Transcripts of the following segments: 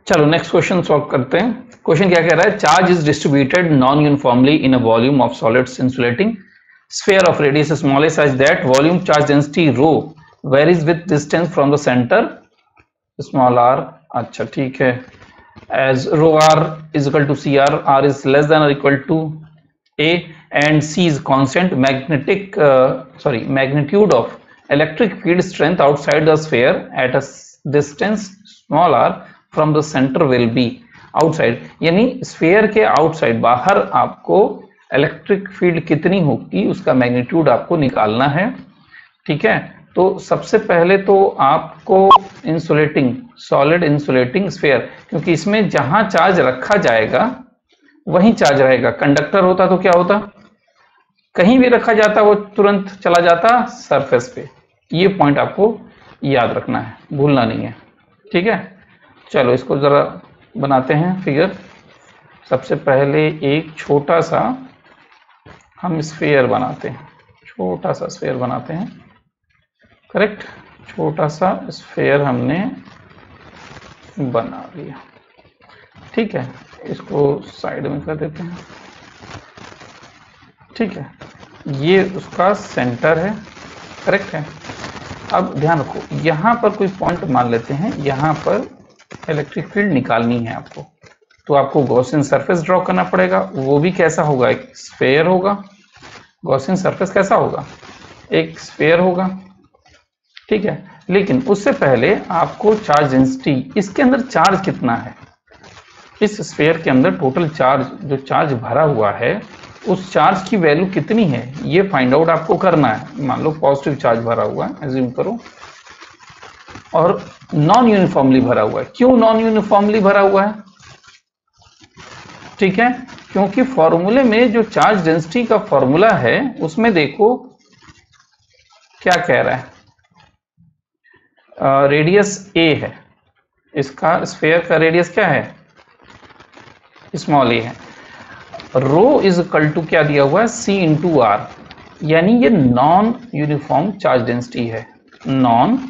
चलो next question solve करते हैं। क्वेश्चन क्या कह रहा है, charge is distributed non uniformly in a volume of solids insulating sphere of radius small a such that volume charge density rho varies with distance from the center small r। अच्छा ठीक है, as rho r is equal to cr, r is less than or equal to a and c is constant magnitude of electric field strength outside the sphere at a distance small r from the center will be outside, यानी sphere के outside बाहर आपको electric field कितनी होगी उसका magnitude आपको निकालना है। ठीक है, तो सबसे पहले तो आपको इंसुलेटिंग सॉलिड इंसुलेटिंग स्फीयर, क्योंकि इसमें जहां चार्ज रखा जाएगा वहीं चार्ज रहेगा। कंडक्टर होता तो क्या होता, कहीं भी रखा जाता वो तुरंत चला जाता सरफेस पे। ये पॉइंट आपको याद रखना है, भूलना नहीं है। ठीक है, चलो इसको जरा बनाते हैं फिगर। सबसे पहले एक छोटा सा हम स्फीयर बनाते हैं, छोटा सा स्फीयर बनाते हैं। करेक्ट, छोटा सा स्फीयर हमने बना लिया। ठीक है, इसको साइड में कर देते हैं। ठीक है, ये उसका सेंटर है। करेक्ट है। अब ध्यान रखो, यहाँ पर कोई पॉइंट मान लेते हैं, यहाँ पर इलेक्ट्रिक फील्ड निकालनी है आपको, तो आपको गॉसियन सरफेस ड्रॉ करना पड़ेगा। वो भी कैसा होगा, एक स्फीयर होगा। गॉसियन सरफेस कैसा होगा, एक स्फीयर होगा। ठीक है, लेकिन उससे पहले आपको चार्ज डेंसिटी, इसके अंदर चार्ज कितना है, इस स्फीयर के अंदर टोटल चार्ज, जो चार्ज भरा हुआ है उस चार्ज की वैल्यू कितनी है, ये फाइंड आउट आपको करना है। मान लो पॉजिटिव चार्ज भरा हुआ है, एज्यूम करो, और नॉन यूनिफॉर्मली भरा हुआ है। क्यों नॉन यूनिफॉर्मली भरा हुआ है? ठीक है, क्योंकि फॉर्मूले में जो चार्ज डेंसिटी का फॉर्मूला है उसमें देखो क्या कह रहा है, रेडियस a है, इसका स्फीयर का रेडियस क्या है, स्मॉल a है। रो इज इक्वल टू क्या दिया हुआ है, c इंटू आर, यानी ये नॉन यूनिफॉर्म चार्ज डेंसिटी है। नॉन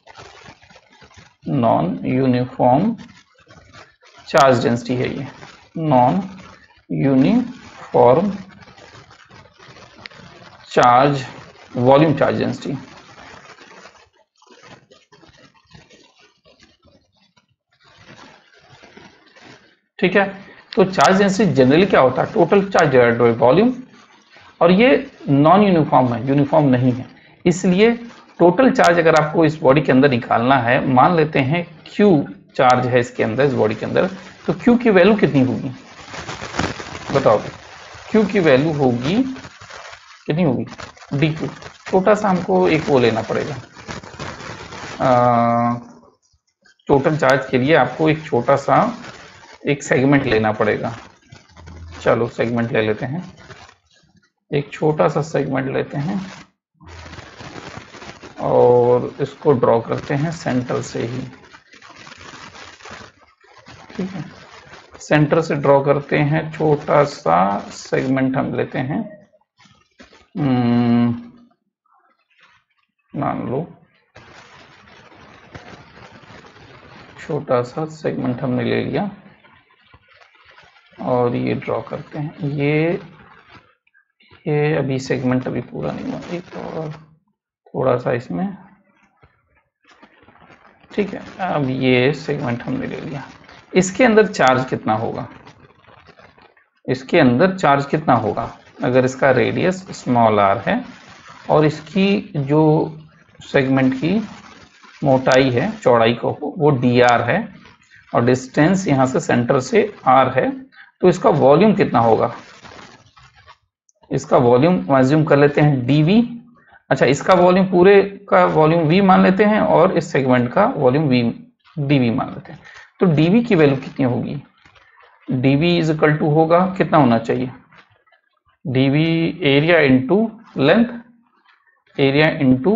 यूनिफॉर्म चार्ज डेंसिटी है ये, non uniform charge volume charge density. ठीक है, तो चार्ज डेंसिटी जनरली क्या होता है, total charge divided by volume, और ये नॉन यूनिफॉर्म है, यूनिफॉर्म नहीं है। इसलिए टोटल चार्ज अगर आपको इस बॉडी के अंदर निकालना है, मान लेते हैं Q चार्ज है इसके अंदर, इस बॉडी के अंदर, तो Q की वैल्यू कितनी होगी बताओ। Q की वैल्यू होगी कितनी होगी, dq। छोटा सा हमको एक वो लेना पड़ेगा, टोटल चार्ज के लिए आपको एक छोटा सा एक सेगमेंट लेना पड़ेगा। चलो सेगमेंट ले लेते हैं, एक छोटा सा सेगमेंट लेते हैं और इसको ड्रॉ करते हैं सेंटर से ही। ठीक है, सेंटर से ड्रॉ करते हैं, छोटा सा सेगमेंट हम लेते हैं। मान लो छोटा सा सेगमेंट हमने ले लिया और ये ड्रॉ करते हैं। ये अभी सेगमेंट अभी पूरा नहीं हुआ, एक और थोड़ा सा इसमें। ठीक है, अब ये सेगमेंट हमने ले लिया। इसके अंदर चार्ज कितना होगा, इसके अंदर चार्ज कितना होगा, अगर इसका रेडियस स्मॉल r है और इसकी जो सेगमेंट की मोटाई है, चौड़ाई को वो dr है, और डिस्टेंस यहाँ से सेंटर से r है, तो इसका वॉल्यूम कितना होगा, इसका वॉल्यूम एज्यूम कर लेते हैं dv। अच्छा, इसका वॉल्यूम पूरे का वॉल्यूम v मान लेते हैं और इस सेगमेंट का वॉल्यूम dv मान लेते हैं। तो dv की वैल्यू कितनी होगी, dv इज इक्वल टू होगा, कितना होना चाहिए, dv area into length, area into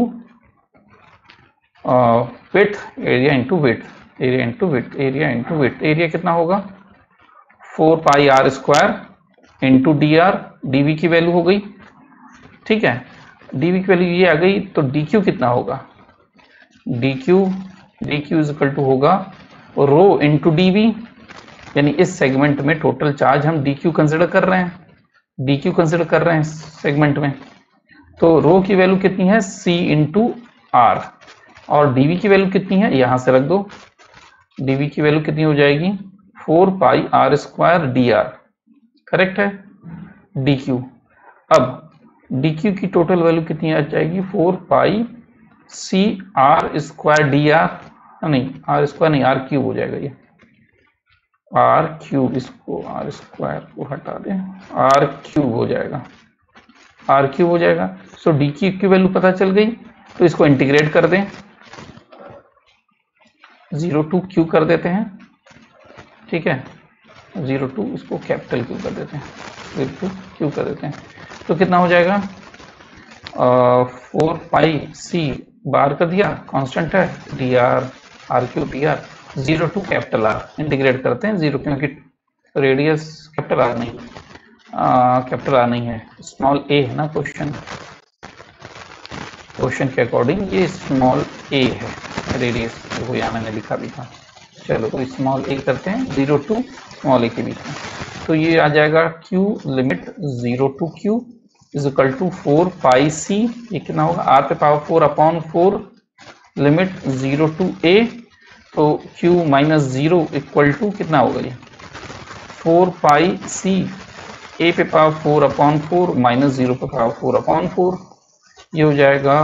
width, area into width, area into width, area into width. Area कितना होगा, 4 pi r square into dr, dv की वैल्यू हो गई। ठीक है, dv की वैल्यू ये आ गई, तो dq कितना होगा, dq इज इक्वल टू होगा रो इंटू dv, यानी इस सेगमेंट में टोटल चार्ज हम dq कंसिडर कर रहे हैं, dq कंसिडर कर रहे हैं सेगमेंट में। तो रो की वैल्यू कितनी है, c इंटू आर, और dv की वैल्यू कितनी है, यहां से रख दो, dv की वैल्यू कितनी हो जाएगी 4 pi R square D R, correct है, dq। अब dq की टोटल वैल्यू कितनी आ जाएगी 4 pi C R square D R, नहीं आर स्क्वायर नहीं, आर क्यूब हो जाएगा, ये आर क्यूब, इसको आर स्क्वायर को हटा दें, आर क्यूब हो जाएगा, आर क्यूब हो जाएगा। सो डी क्यूब की वैल्यू पता चल गई, तो इसको इंटीग्रेट कर दें, 0 टू क्यू कर देते हैं, ठीक है, 0 टू इसको कैपिटल क्यू कर देते हैं, 0 टू क्यू कर देते हैं, तो कितना हो जाएगा 4 पाई सी बार कर दिया, कांस्टेंट है, D R, R Q D R, 0 to capital R, integrate करते हैं 0, क्योंकि रेडियस कैपिटल आर नहीं, कैपिटल आर नहीं है, स्मॉल ए है ना, क्वेश्चन के अकॉर्डिंग ये स्मॉल ए है रेडियस, देखो यहाँ मैंने लिखा भी था। चलो तो स्मॉल ए करते हैं 0 टू स्मॉल ए के बीच में, तो ये आ जाएगा q limit 0 to q is equal to 4 pi C, ये कितना होगा r पे power 4 upon 4 limit 0 to a, तो q माइनस 0 इक्वल टू कितना होगा ये 4 पाई सी a पे पावर 4 अपॉन 4 माइनस 0 पे पावर 4 अपॉन 4, ये हो जाएगा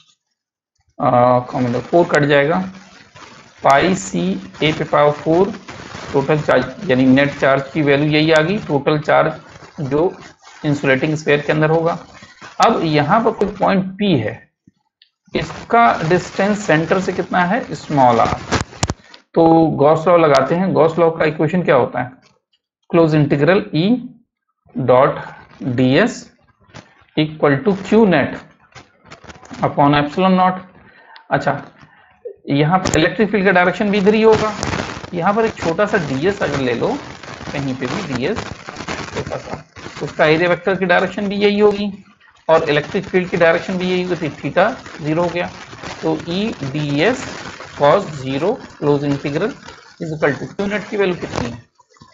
4 कट जाएगा, पाई सी ए पे पावर 4 टोटल चार्ज, यानी नेट चार्ज की वैल्यू यही आ गई, टोटल चार्ज जो इंसुलेटिंग स्फीयर के अंदर होगा। अब यहाँ पर कोई पॉइंट P है, इसका डिस्टेंस सेंटर से कितना है, स्मॉल r, तो गॉस लॉ लगाते हैं। गॉस लॉ का इक्वेशन क्या होता है, close integral E dot ds equal to Q net upon epsilon naught. अच्छा, यहाँ पर इलेक्ट्रिक फील्ड का डायरेक्शन भी इधर ही होगा, यहाँ पर एक छोटा सा ds अगर ले लो, कहीं पे भी ds छोटा सा, तो उसका एरिया वेक्टर की डायरेक्शन भी यही होगी और इलेक्ट्रिक फील्ड की डायरेक्शन भी यही होगी, थीटा 0 हो गया, तो E ds cos 0 close integral is equal to Q net की वैल्यू कितनी है,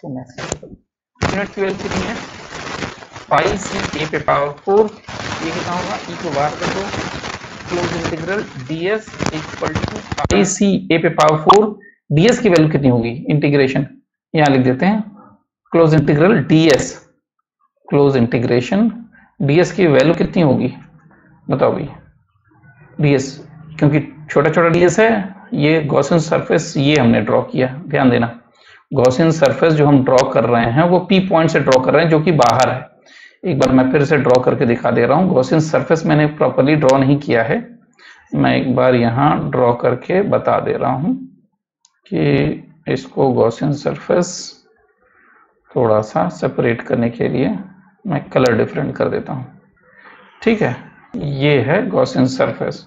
क्यू नेट की वैल्यू कितनी है पाई सी ए पे पावर 4, ये कितना होगा E को बाहर कर दो, close integral ds equal to pi C A पे पावर 4, ds की वैल्यू कितनी होगी, इंटीग्रेशन यहाँ लिख देते हैं, close integral ds, close integration ds की वैल्यू कितनी होगी बताओ भाई, ds क्योंकि छोटा छोटा ds है, ये गॉसियन सरफेस ये हमने ड्रॉ किया, ध्यान देना गॉसियन सरफेस जो हम ड्रॉ कर रहे हैं वो P पॉइंट से ड्रॉ कर रहे हैं जो कि बाहर है। एक बार मैं फिर से ड्रॉ करके दिखा दे रहा हूँ, गॉसियन सरफेस मैंने प्रॉपर्ली ड्रॉ नहीं किया है, मैं एक बार यहाँ ड्रॉ करके बता दे रहा हूँ कि इसको गॉसियन सरफेस थोड़ा सा सेपरेट करने के लिए मैं कलर डिफरेंट कर देता हूँ, ठीक है, ये है गॉसियन सरफेस,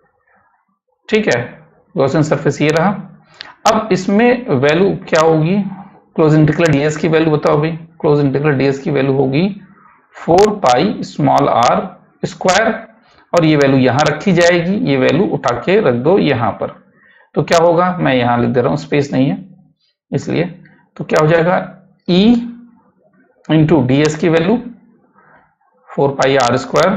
ठीक है, गॉसियन सरफेस ये रहा। अब इसमें वैल्यू क्या होगी, क्लोज इंटीग्रल ds की वैल्यू बताओ भाई, क्लोज इंटीग्रल ds की वैल्यू होगी 4 पाई स्मॉल r स्क्वायर, और ये वैल्यू यहाँ रखी जाएगी, ये वैल्यू उठा के रख दो यहाँ पर, तो क्या होगा, मैं यहाँ लिख दे रहा हूँ, स्पेस नहीं है इसलिए, तो क्या हो जाएगा E इंटू ds की value 4 pi r square,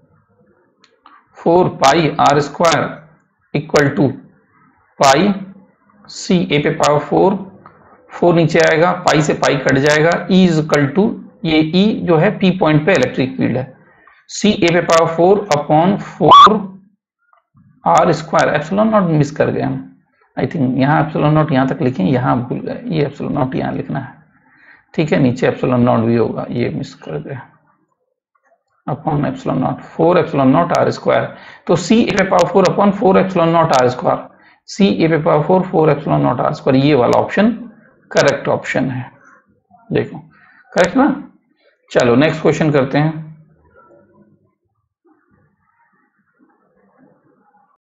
4 pi r square equal to pi C A पे पावर 4, 4 नीचे आएगा, पाई से पाई कट जाएगा, E इज इक्वल टू, ये E जो है P पॉइंट पे इलेक्ट्रिक फील्ड है, सी ए पे power 4 upon 4 r square, epsilon naught miss कर गए हम, आई थिंक यहाँ एप्सिलॉन नॉट यहाँ तक लिखें, यहाँ भूल गए, ये एप्सिलॉन नॉट यहाँ लिखना है, ठीक है, नीचे एप्सिलॉन नॉट भी होगा, ये मिस कर गए, upon epsilon naught 4 epsilon naught r square, तो सी ए पे power 4 upon 4 epsilon naught r square, C A पे power 4 4 epsilon naught r square, ये वाला ऑप्शन करेक्ट ऑप्शन है, देखो करेक्ट ना। चलो नेक्स्ट क्वेश्चन करते हैं।